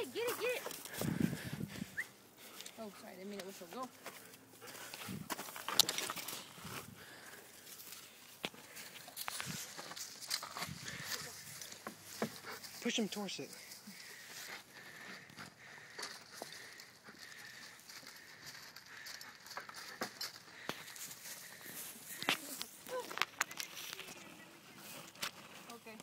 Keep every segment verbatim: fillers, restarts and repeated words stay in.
it, get it, get it. Oh, sorry, didn't mean to whistle. Go. Push him towards it. Okay.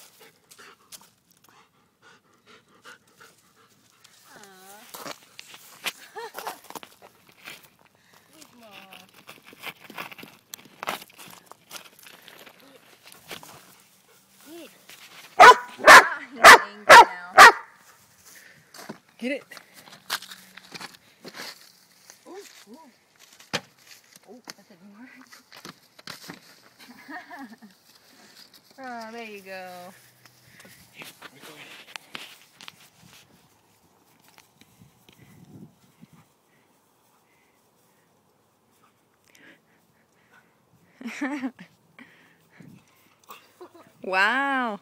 Get it. Ooh, ooh. Oh, that didn't work. Oh, there you go. Here, we go. Wow.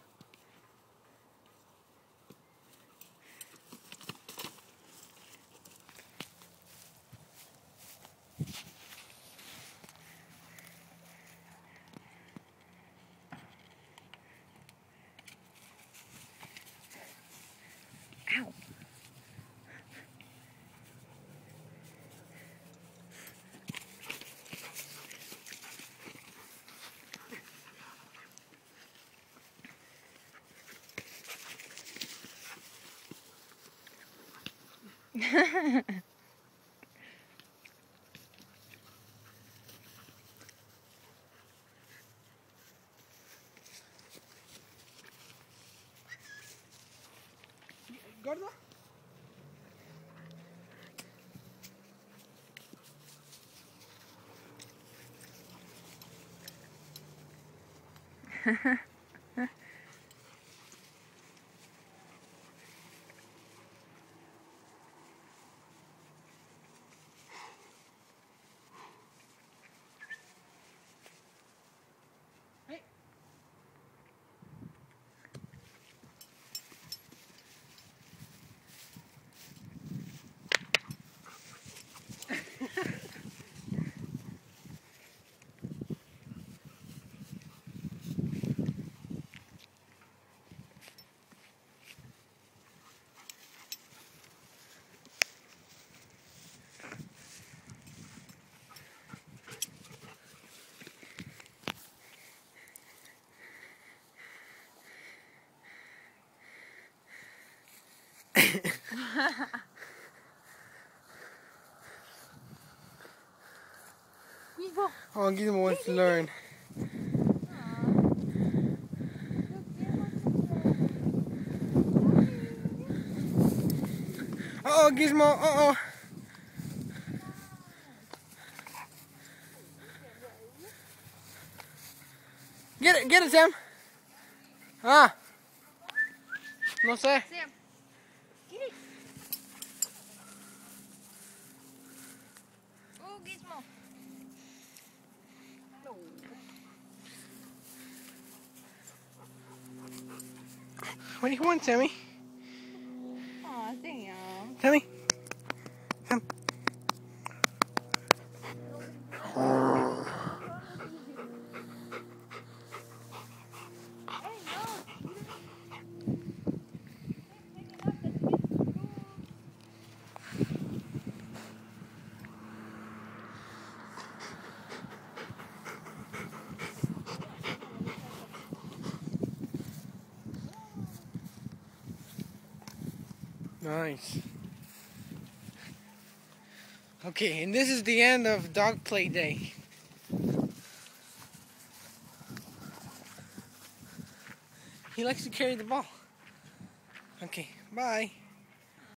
Ow. Gordo? Oh, Gizmo wants to learn. Uh oh, Gizmo, uh oh. Get it, get it, Sam. Ah. No sé. Sam, get it. Oh, Gizmo. No. What do you want, Sammy? Aw, damn. Sammy? Sam. Nice. Okay, and this is the end of dog play day. He likes to carry the ball. Okay, bye.